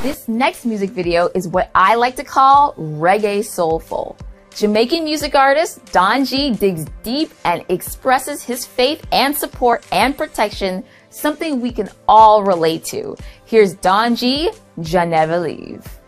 This next music video is what I like to call reggae soulful. Jamaican music artist Don G digs deep and expresses his faith and support and protection, something we can all relate to. Here's Don G, "Ja Never Leave."